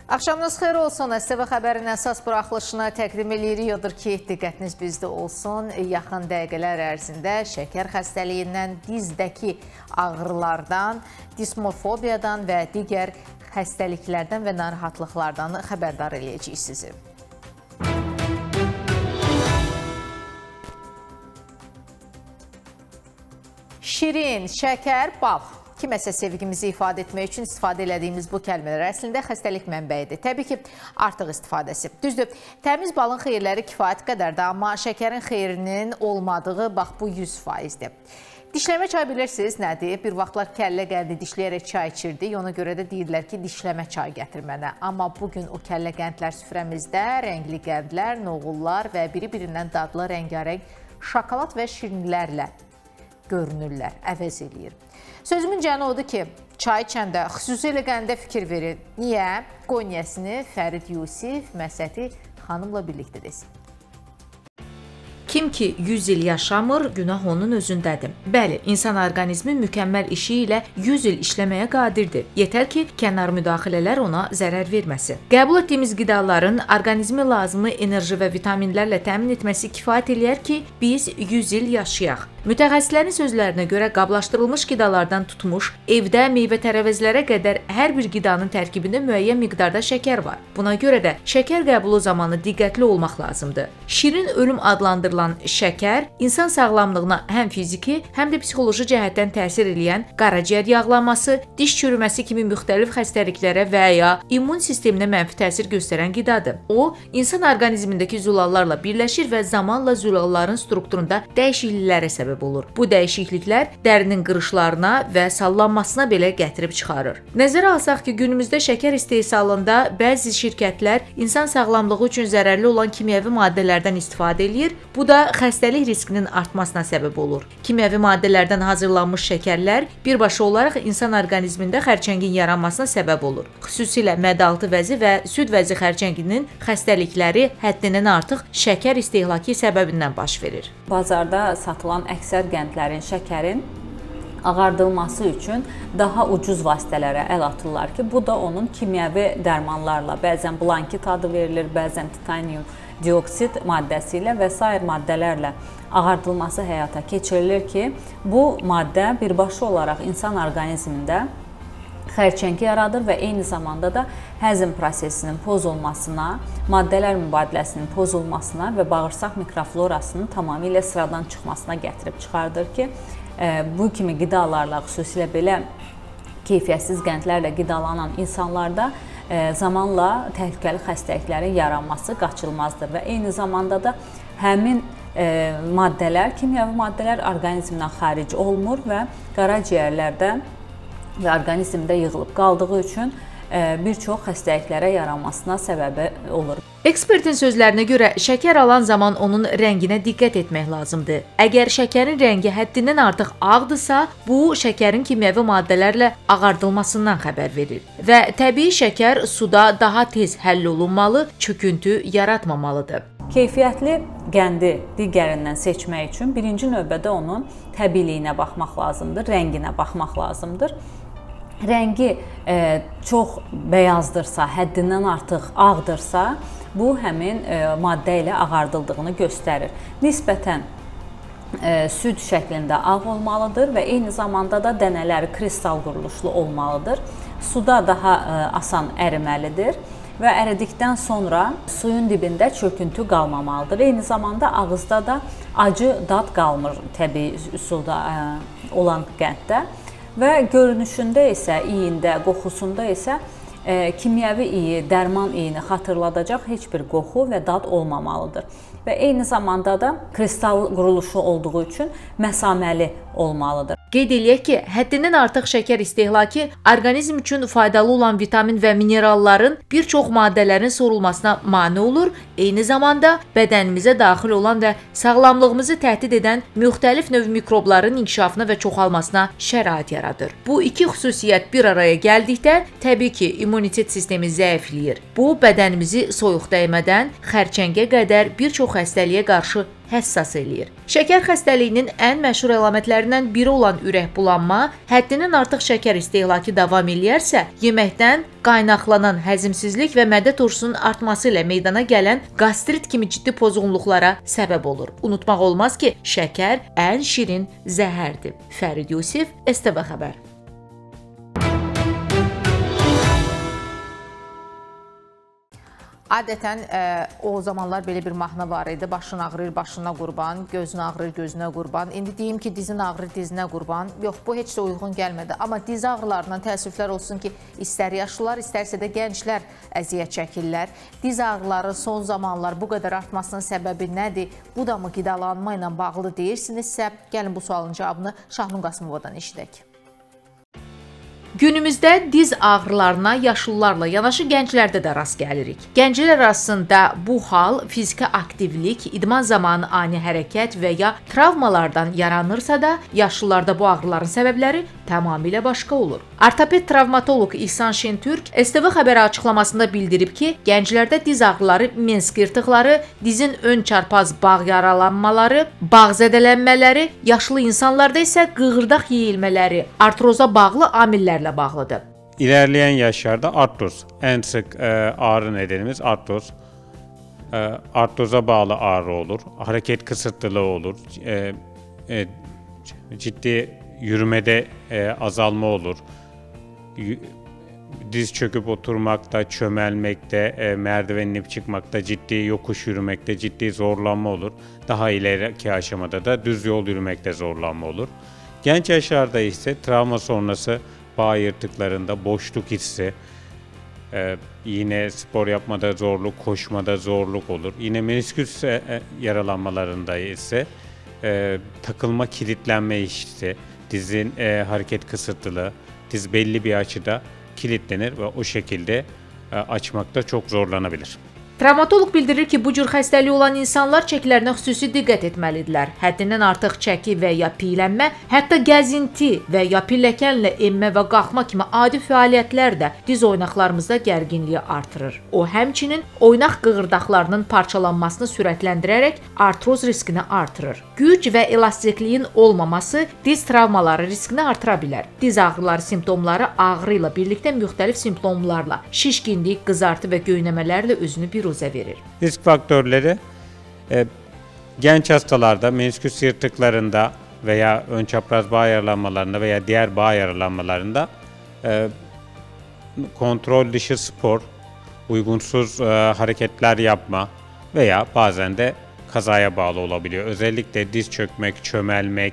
Axşamınız xeyir olsun. STV xəbərin əsas buraxılışına təqdim edirik. Odur ki, diqqətiniz bizdə olsun. Yaxın dəqiqələr ərzində şəkər xəstəliyindən, dizdəki ağrılardan, dismorfobiyadan və digər xəstəliklərdən və narahatlıqlardan xəbərdar eləyəcəyik sizi. Şirin, şəkər, bal. Kiməsə sevgimizi ifadə etmək üçün istifadə elədiyimiz bu kəlmələr əslində xəstəlik mənbəyidir. Təbii ki, artıq istifadəsi. Düzdür, təmiz balın xeyirləri kifayət qədərdir, amma şəkərin xeyrinin olmadığı bax bu 100%-dir. Dişləmə çay bilirsiniz nədir? Bir vaxtlar kəllə qəndi dişləyərək çay içirdik. Ona görə də deyirlər ki, dişləmə çay gətir mənə. Amma bugün o kəllə qəndlər süfrəmizdə rəngli qəndlər, noğullar və biri-birindən dadlı rəngarəng şokolad və şirinlərlə görünürlər, əvəz eləyir. Sözümün cəni odur ki, çay içəndə xüsusilə qəndə fikir verin. Niyə? Qonyəsini Fərid Yusif Məsəti xanımla birlikdə desin. Kim ki 100 il yaşamır, günah onun özündədir. Bəli, insan orqanizmi mükəmməl işi ilə 100 il işləməyə qadirdir. Yetər ki, kənar müdaxilələr ona zərər verməsin. Qəbul etdiyimiz qidaların orqanizmi lazımlı enerji və vitaminlərlə təmin etməsi kifayət eləyər ki, biz 100 il yaşayaq. Mütəxəssislərin sözlərinə görə qablaşdırılmış qidalardan tutmuş, evdə meyvə-tərəvəzlərə qədər hər bir qidanın tərkibində müəyyən miqdarda şəkər var. Buna görə də şəkər qəbulu zamanı diqqətli olmaq lazımdır. Şirin ölüm adlandırılan şəkər insan sağlamlığına həm fiziki, həm də psixoloji cəhətdən təsir edən qaraciyər yağlanması, diş çürüməsi kimi müxtəlif xəstəliklərə və ya immun sisteminə mənfi təsir göstərən qidadır. O, insan orqanizmindəki zülallarla birləşir və zamanla zülalların strukturunda dəyişikliklərə səbəb olur. Bu dəyişikliklər dərinin qırışlarına və sallanmasına belə gətirib çıxarır. Nəzərə alsaq ki, günümüzdə şəkər istehsalında bəzi şirkətlər insan sağlamlığı üçün zərərli olan kimyəvi maddələrdən istifadə edir. Bu da xəstəlik riskinin artmasına səbəb olur. Kimyəvi maddələrdən hazırlanmış şəkərlər birbaşa olaraq insan orqanizmində xərçəngin yaranmasına səbəb olur. Xüsusilə mədə-altı vəzi və süd vəzi xərçənginin xəstəlikləri həddindən artıq şəkər istehlakı səbəbindən baş verir. Bazarda satılan əksər qəndlərin, şəkərin ağardılması üçün daha ucuz vasitələrə əl atırlar ki, bu da onun kimyəvi dərmanlarla, bəzən blankit adı verilir, bəzən titanium dioksid maddəsi ilə və sair maddələrlə ağardılması həyata keçirilir ki, bu maddə birbaşa olaraq insan orqanizmində xərçəngi yaradır və eyni zamanda da həzm prosesinin pozulmasına, maddələr mübadiləsinin pozulmasına və bağırsaq mikroflorasının tamamilə sıradan çıxmasına gətirib çıxardır ki, bu kimi qidalarla, xüsusilə belə keyfiyyətsiz qəndlərlə qidalanan insanlarda zamanla təhlükəli xəstəliklərin yaranması qaçılmazdır və eyni zamanda da həmin maddələr, kimyəvi maddələr orqanizmdən xaric olmur və qaraciyərlərdə və orqanizmdə yığılıb qaldığı üçün bir çox xəstəliklərə yaranmasına səbəbi olur. Ekspertin sözlərinə görə şəkər alan zaman onun rənginə diqqət etmək lazımdır. Əgər şəkərin rəngi həddindən artıq ağdırsa, bu şəkərin kimyəvi maddələrlə ağardılmasından xəbər verir. Və təbii şəkər suda daha tez həll olunmalı, çöküntü yaratmamalıdır. Keyfiyyətli qəndi digərindən seçmək üçün birinci növbədə onun təbiiliyinə baxmaq lazımdır, rənginə baxmaq lazımdır. Rəngi çox bəyazdırsa, həddindən artıq ağdırsa, bu həmin maddə ilə ağardıldığını göstərir. Nisbətən süd şəklində ağ olmalıdır və eyni zamanda da dənələri kristal quruluşlu olmalıdır. Suda daha asan əriməlidir və əridikdən sonra suyun dibində çöküntü qalmamalıdır. Eyni zamanda ağızda da acı dad qalmır təbii üsulda olan qənddə. Və görünüşündə isə, iyində, qoxusunda isə kimyəvi iyi, dərman iyini xatırladacaq heç bir qoxu və dad olmamalıdır. Və eyni zamanda da kristal quruluşu olduğu üçün məsaməli olmalıdır. Qeyd eləyək ki, həddindən artıq şəkər istehlakı orqanizm üçün faydalı olan vitamin və mineralların bir çox maddələrin sorulmasına mane olur, eyni zamanda bədənimizə daxil olan və sağlamlığımızı təhdid edən müxtəlif növ mikrobların inkişafına və çoxalmasına şərait yaradır. Bu iki xüsusiyyət bir araya gəldikdə təbii ki, immunitet sistemi zəifləyir. Bu, bədənimizi soyuq dəymədən xərçəngə qədər bir çox xəstəliyə qarşı həssas eləyir. Şəkər xəstəliyinin ən məşhur əlamətlərindən biri olan ürək bulanma, həddindən artıq şəkər istehlakı davam eləyərsə, yeməkdən qaynaqlanan həzmsizlik və mədə turşusunun artması ilə meydana gələn qastrit kimi ciddi pozğunluqlara səbəb olur. Unutmaq olmaz ki, şəkər ən şirin zəhərdir. Fərid Yusif, STV Xəbər. Adətən o zamanlar belə bir mahnı var idi. Başın ağrır, başına qurban, gözün ağrır, gözünə qurban. İndi deyim ki, dizin ağrır, dizinə qurban. Yox, bu heç də uyğun gəlmədi. Amma diz ağrılarından təəssüflər olsun ki, istər yaşlılar, istərsə də gənclər əziyyət çəkirlər. Diz ağrıları son zamanlar bu qədər artmasının səbəbi nədir? Bu da mı qidalanma ilə bağlı deyirsinizsə, gəlin bu sualın cavabını Şahnun Qasımovadan eşidək. Günümüzdə diz ağrılarına yaşlılarla yanaşı gənclərdə də rast gəlirik. Gənclər arasında bu hal fiziki aktivlik, idman zamanı ani hərəkət və ya travmalardan yaranırsa da, yaşlılarda bu ağrıların səbəbləri tamamilə başqa olur. Ortoped travmatoloq İhsan Şentürk STV Xəbərə açıqlamasında bildirib ki, gənclərdə diz ağrıları, mensk yırtıqları, dizin ön çarpaz bağ yaralanmaları, bağ zədələnmələri, yaşlı insanlarda isə qığırdaq yeyilmələri, artroza bağlı amillərlə bağlıdır. İlerleyen yaşlarda artroz, en sık ağrı nedenimiz artroz. Artroza bağlı ağrı olur, hareket kısıtlılığı olur, ciddi yürümede azalma olur. Diz çöküp oturmakta, çömelmekte, merdiven inip çıkmakta, ciddi yokuş yürümekte ciddi zorlanma olur. Daha ileriki aşamada da düz yol yürümekte zorlanma olur. Genç yaşlarda ise travma sonrası bağ yırtıklarında boşluk hissi, yine spor yapmada zorluk, koşmada zorluk olur. Yine menisküs yaralanmalarında ise takılma, kilitlenme hissi, dizin hareket kısıtlılığı, diz belli bir açıda kilitlenir ve o şekilde açmakta çok zorlanabilir. Travmatoloq bildirir ki, bu cür xəstəliyi olan insanlar çəkilərinə xüsusi diqqət etməlidirlər. Həddindən artıq çəki və ya piylənmə, hətta gəzinti və ya pilləkənlə enmə və qalxma kimi adi fəaliyyətlər də diz oynaqlarımızda gərginliyi artırır. O, həmçinin oynaq qığırdaqlarının parçalanmasını sürətləndirərək artroz riskini artırır. Güc və elastikliyin olmaması diz travmaları riskini artıra bilər. Diz ağrıları simptomları ağrı ilə birlikdə müxtəlif simptomlarla, şişkinlik, qızartı və göynəmələrlə özünü bir verir. Risk faktörleri genç hastalarda menisküs yırtıklarında veya ön çapraz bağ yaralanmalarında veya diğer bağ yaralanmalarında kontrol dışı spor, uygunsuz hareketler yapma veya bazen de kazaya bağlı olabiliyor. Özellikle diz çökmek, çömelmek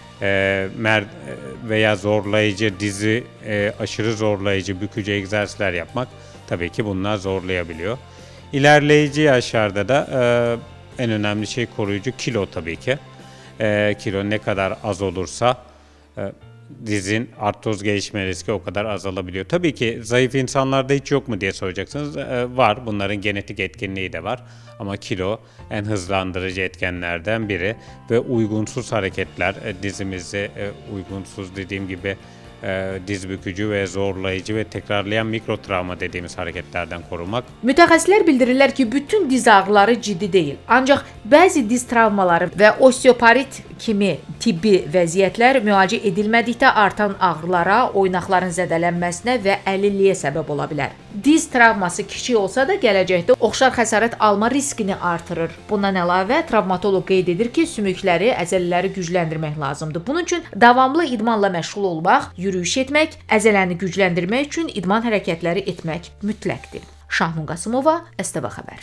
veya zorlayıcı, dizi aşırı zorlayıcı, bükücü egzersizler yapmak tabii ki bunlar zorlayabiliyor. İlerleyici yaşlarda da en önemli şey koruyucu kilo tabii ki. Kilo ne kadar az olursa dizin artroz gelişme riski o kadar azalabiliyor. Tabii ki zayıf insanlarda hiç yok mu diye soracaksınız. Var, bunların genetik etkinliği de var. Ama kilo en hızlandırıcı etkenlerden biri ve uygunsuz hareketler, dizimizi uygunsuz dediğim gibi diz bükücü ve zorlayıcı ve tekrarlayan mikrotravma dediğimiz hareketlerden korumak. Mütəxəssislər bildirirlər ki, bütün diz ağrıları ciddi deyil. Ancaq bəzi diz travmaları və osteoporit kimi tibbi vəziyyətlər müalicə edilmədikdə artan ağrılara, oynaqların zədələnməsinə və əlilliyə səbəb ola bilər. Diz travması kiçik olsa da gələcəkdə oxşar xəsarət alma riskini artırır. Bundan əlavə travmatoloq qeyd edir ki, sümükləri, əzələləri gücləndirmək lazımdır. Bunun üçün davamlı idmanla məşğul olmaq, yürüyüş etmək, əzələni gücləndirmək üçün idman hərəkətləri etmək mütləqdir. Şahnun Qasımova, STV Xəbər.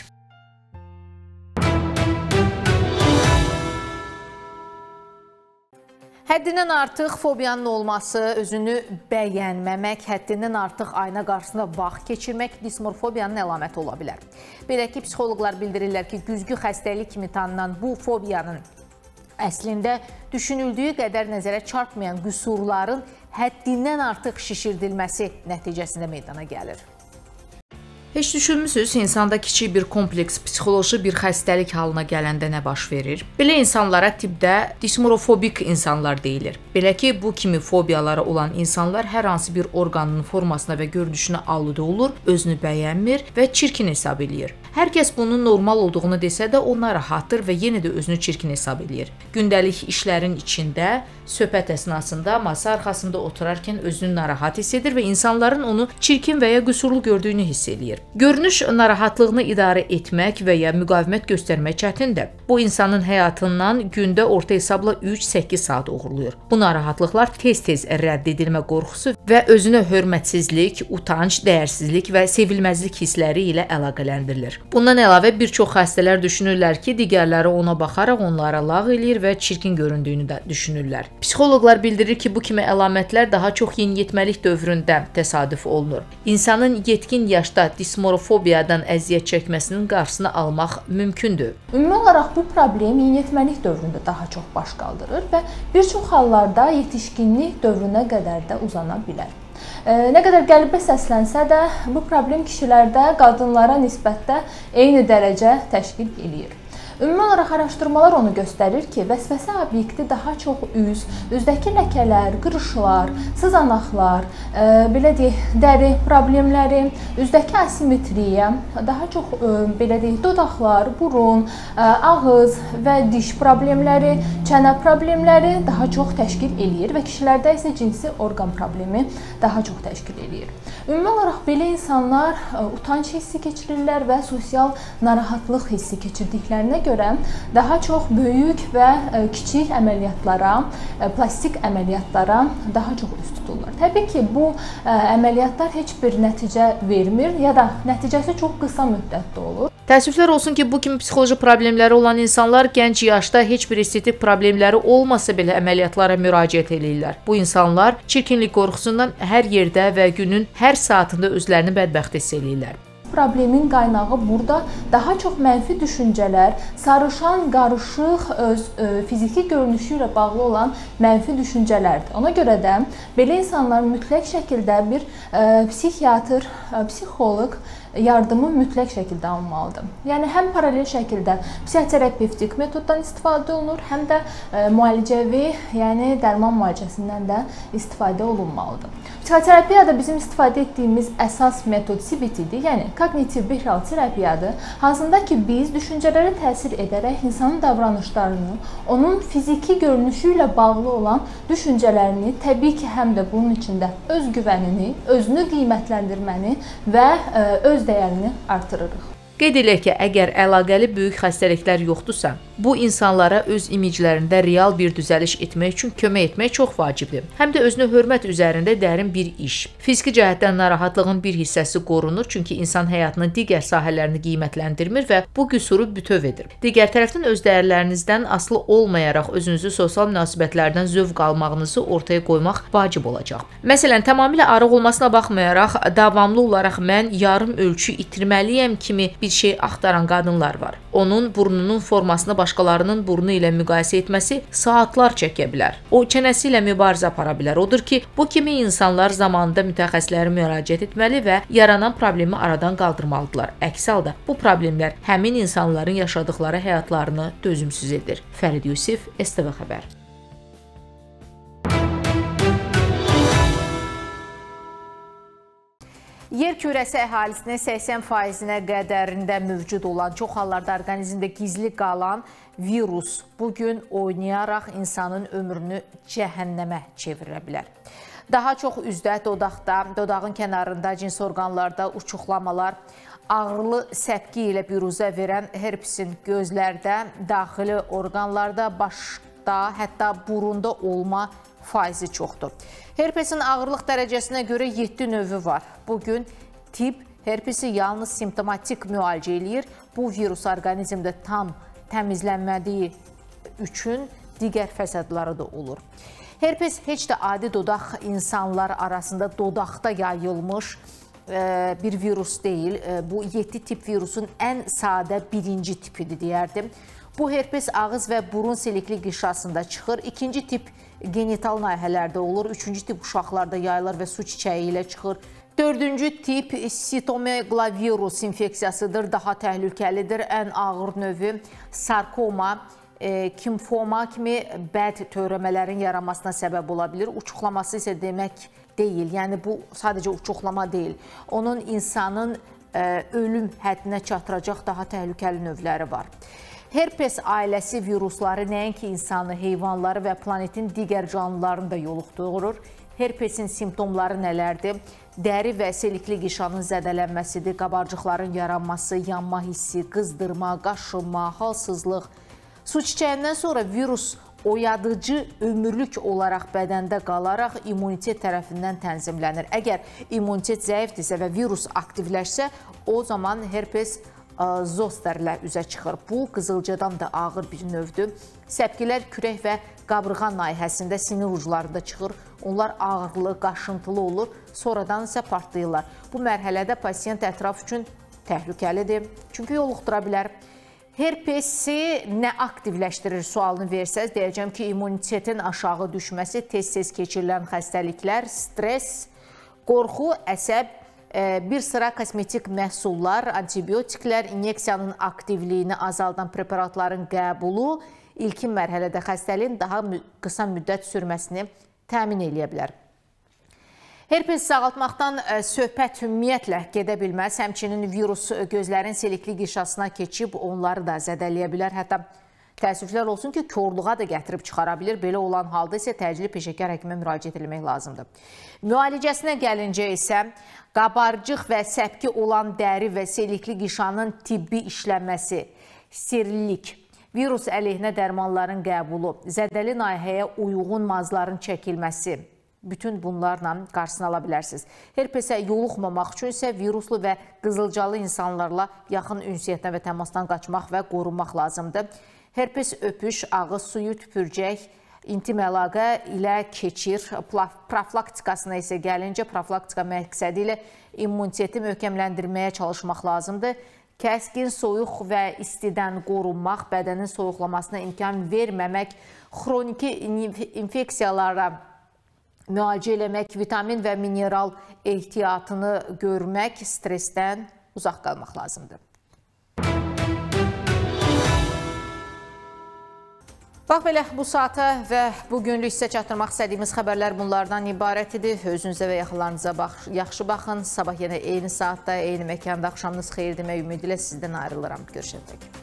Həddindən artıq fobiyanın olması, özünü bəyənməmək, həddindən artıq ayna qarşısında vaxt keçirmək dismorfobiyanın əlaməti ola bilər. Belə ki, psixoloqlar bildirirlər ki, güzgü xəstəlik kimi tanınan bu fobiyanın əslində düşünüldüyü qədər nəzərə çarpmayan qüsurların həddindən artıq şişirdilməsi nəticəsində meydana gəlir. Heç düşünmüsünüz, insanda kiçik bir kompleks, psixoloji bir xəstəlik halına gələndə nə baş verir? Belə insanlara tibbdə dismorfobik insanlar deyilir. Belə ki, bu kimi fobiyaları olan insanlar hər hansı bir orqanın formasına və görünüşünə aludə olur, özünü bəyənmir və çirkin hesab edir. Hər kəs bunun normal olduğunu desə də o narahatdır və yenə də özünü çirkin hesab edir. Gündəlik işlərin içində, söhbət əsnasında, masa arxasında oturarkən özünü narahat hiss edir və insanların onu çirkin və ya qüsurlu gördüyünü hiss edir. Görünüş narahatlığını idarə etmək və ya müqavimət göstərmək çətindir. Bu insanın həyatından gündə orta hesabla 3-8 saat uğurluyur. Bu narahatlıqlar tez-tez rədd edilmə qorxusu və özünə hörmətsizlik, utanc, dəyərsizlik və sevilməzlik hissləri ilə əlaqələndirilir. Bundan əlavə bir çox xəstələr düşünürlər ki, digərləri ona baxaraq onlara lağ eləyir və çirkin göründüyünü də düşünürlər. Psixoloqlar bildirir ki, bu kimi əlamətlər daha çox yeniyetməlik dövründə təsadüf olunur. İnsanın yetkin yaşda dismorfobiyadan əziyyət çəkməsinin qarşısını almaq mümkündür. Ümumi olaraq bu problem yeniyetməlik dövründə daha çox baş qaldırır və bir çox hallarda yetişkinlik dövrünə qədər də uzana bilər. Nə qədər qəribə səslənsə də, bu problem kişilərdə qadınlara nisbətdə eyni dərəcə təşkil eləyir. Ümumi olaraq araşdırmalar onu göstərir ki, vəsvəsə obyekti daha çox üzdəki ləkələr, qırışlar, sızanaqlar, belə deyək, dəri problemləri, üzdəki asimetriya, daha çox belə deyək, dodaqlar, burun, ağız və diş problemləri, çənə problemləri daha çox təşkil eləyir və kişilərdə isə cinsi orqan problemi daha çox təşkil eləyir. Ümumi olaraq belə insanlar utanc hissi keçirirlər və sosial narahatlıq hissi keçirdiklərinə görə daha çox böyük və kiçik əməliyyatlara, plastik əməliyyatlara daha çox üst tuturlar. Təbii ki, bu əməliyyatlar heç bir nəticə vermir ya da nəticəsi çox qısa müddətdə olur. Təəssüflər olsun ki, bu kimi psixoloji problemləri olan insanlar gənc yaşda heç bir estetik problemləri olmasa belə əməliyyatlara müraciət edirlər. Bu insanlar çirkinlik qorxusundan hər yerdə və günün hər saatında özlərini bədbəxt hiss edirlər. Problemin qaynağı burada daha çox mənfi düşüncələr, sarışan, qarışıq, öz fiziki görünüşü ilə bağlı olan mənfi düşüncələrdir. Ona görə də belə insanlar mütləq şəkildə bir psixiatr, psixoloq yardımı mütləq şəkildə alınmalıdır. Yəni, həm paralel şəkildə psixoterapevtik metoddan istifadə olunur, həm də müalicəvi, yəni dərman müalicəsindən də istifadə olunmalıdır. Psixoterapiyada bizim istifadə etdiyimiz əsas metod CBT-dir, yəni kognitiv behavioral terapiyadır. Hansında ki, biz düşüncələrə təsir edərək insanın davranışlarını, onun fiziki görünüşü ilə bağlı olan düşüncələrini, təbii ki, həm də bunun içində öz güvənini, özünü qiymətləndirməni və öz dəyərini artırırıq. Qeyd edək ki, əgər əlaqəli böyük xəstəliklər yoxdursa, bu insanlara öz imiclərində real bir düzəliş etmək üçün kömək etmək çox vacibdir. Həm də özünə hörmət üzərində dərin bir iş. Fiziki cəhətdən narahatlığın bir hissəsi qorunur, çünki insan həyatının digər sahələrini qiymətləndirmir və bu qüsuru bütöv edir. Digər tərəfdən öz dəyərlərinizdən asılı olmayaraq özünüzü sosial münasibətlərdən zövq almağınızı ortaya qoymaq vacib olacaq. Məsələn, tamamilə arıq olmasına baxmayaraq, davamlı olaraq mən yarım ölçü itirməliyəm kimi bir şey axtaran qadınlar var. Onun burnunun formasını başqalarının burnu ilə müqayisə etməsi saatlar çəkə bilər. O, çənəsi ilə mübarizə apara bilər. Odur ki, bu kimi insanlar zamanında mütəxəssislərə müraciət etməli və yaranan problemi aradan qaldırmalıdırlar. Əks halda bu problemlər həmin insanların yaşadıkları həyatlarını dözümsüz edir. Fərid Yusif, STV Xəbər. Yer kürəsi əhalisinin 80%-nə qədərində mövcud olan, çox hallarda orqanizmdə gizli qalan virus bugün oynayaraq insanın ömrünü cəhənnəmə çevirə bilər. Daha çox üzdə, dodaqda, dodağın kənarında, cins orqanlarda uçuqlamalar, ağrılı səpki ilə büruzə verən herpesin gözlərdə, daxili orqanlarda, başda, hətta burunda olma faizi çoxdur. Herpesin ağırlıq dərəcəsinə görə 7 növü var. Bugün tibb herpesi yalnız simptomatik müalicə eləyir. Bu virus orqanizmdə tam təmizlənmədiyi üçün digər fəsadları da olur. Herpes heç də adi dodaq insanlar arasında dodaqda yayılmış bir virus deyil. Bu 7 tip virusun ən sadə birinci tipidir deyərdim. Bu herpes ağız və burun silikli qişasında çıxır. İkinci tip genital nahiyələrdə olur. Üçüncü tip uşaqlarda yayılır və su çiçəyi ilə çıxır. Dördüncü tip sitomegalovirus infeksiyasıdır. Daha təhlükəlidir. Ən ağır növü sarkoma, kimfoma kimi bəd törəmələrin yaranmasına səbəb ola bilir. Uçuqlaması isə demək deyil. Yəni bu sadəcə uçuqlama deyil. Onun insanın ölüm həddinə çatdıracaq daha təhlükəli növləri var. Herpes ailəsi virusları nəinki insanı, heyvanları və planetin digər canlılarını da yoluxdurur. Herpesin simptomları nələrdir? Dəri və selikli qişanın zədələnməsidir, qabarcıqların yaranması, yanma hissi, qızdırma, qaşınma, halsızlıq. Su çiçəyindən sonra virus oyadıcı ömürlük olaraq bədəndə qalaraq immunitet tərəfindən tənzimlənir. Əgər immunitet zəifdirsə və virus aktivləşsə, o zaman herpes zosterlə üzə çıxır. Bu, qızılcadan da ağır bir növdür. Səpkilər kürək və qabırğa nahiyəsində sinir uclarında çıxır. Onlar ağırlı, qaşıntılı olur, sonradan isə partlayırlar. Bu mərhələdə pasiyent ətraf üçün təhlükəlidir, çünki yoluxdura bilər. Herpesi nə aktivləşdirir sualını versəz, deyəcəm ki, immunitetin aşağı düşməsi, tez-tez keçirilən xəstəliklər, stres, qorxu, əsəb, bir sıra kosmetik məhsullar, antibiotiklər, inyeksiyanın aktivliyini azaldan preparatların qəbulu ilkin mərhələdə xəstəliyin daha qısa müddət sürməsini təmin edə bilər. Herpes sağaltmaqdan söhbət ümumiyyətlə gedə bilməz. Həmçinin virus gözlərin selikli qişasına keçib onları da zədələyə bilər. Hətta təəssüflər olsun ki, korluğa da gətirib çıxara bilir. Belə olan halda isə təcili peşəkar həkimə müraciət etmək lazımdır. Müalicəsinə gəlincə isə qabarcıq və səpki olan dəri və selikli qişanın tibbi işlənməsi, sterillik, virus əleyhinə dərmanların qəbulu, zədəli nahiyəyə uyğun mazların çəkilməsi, bütün bunlarla qarşısını ala bilərsiniz. Herpesə yoluxmamaq üçün isə viruslu və qızılcalı insanlarla yaxın ünsiyyətdən və təmasdan qaçmaq və qorunmaq lazımdır. Herpes öpüş, ağız suyu, tüpürcək, intim əlaqə ilə keçir. Profilaktikasına isə gəlincə, profilaktika məqsədi ilə immuniteti möhkəmləndirməyə çalışmaq lazımdır. Kəskin soyuq və istidən qorunmaq, bədənin soyuqlamasına imkan verməmək, xroniki infeksiyalara müalicə eləmək, vitamin və mineral ehtiyatını görmək, stressdən uzaq qalmaq lazımdır. Bax belə, bu saata və bugünlük sizə çatdırmaq istədiyimiz xəbərlər bunlardan ibarət idi. Özünüzə və yaxınlarınıza yaxşı baxın. Sabah yenə eyni saatda, eyni məkanda axşamınız xeyir demək ümidi ilə sizdən ayrılıram. Görüşək.